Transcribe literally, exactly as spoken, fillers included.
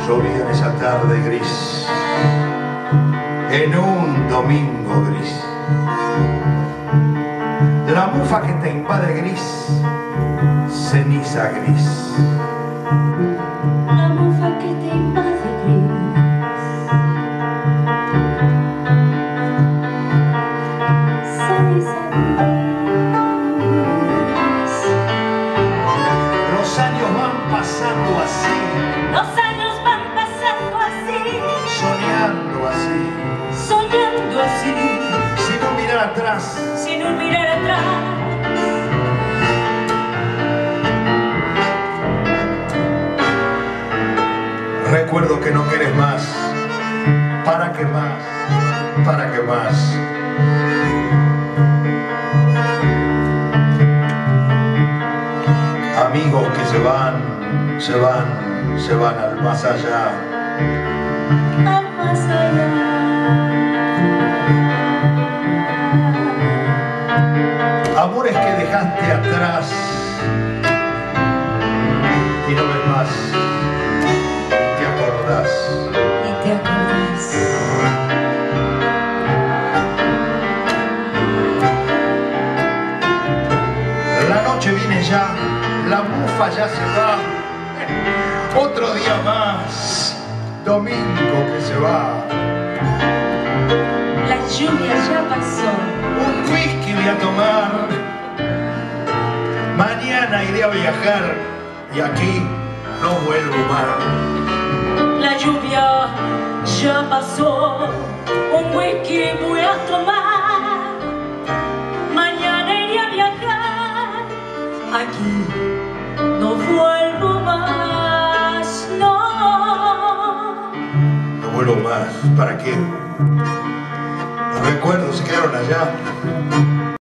Llovía en esa tarde gris, en un domingo gris. La mufa que te invade gris, ceniza gris. La mufa que te invade gris, ceniza gris. Los años van pasando así, Los años van pasando así, soñando así, soñando así, sin un mirar atrás. sin un mirar atrás. Recuerdo que no querés más. ¿Para qué más? ¿Para qué más? Amigos que se van, se van, se van al más allá. Al más allá. Amores que dejaste atrás y no ves más. Te acordás. Y te acordás. La noche viene ya, la mufa ya se va. Otro día más, domingo que se va. La lluvia ya pasó. Un whisky voy a tomar. Mañana iré a viajar y aquí no vuelvo más. La lluvia ya pasó. Un whisky voy a tomar. Mañana iré a viajar. Aquí no vuelvo más. No. No vuelvo más. ¿Para qué? Los recuerdos se quedaron allá.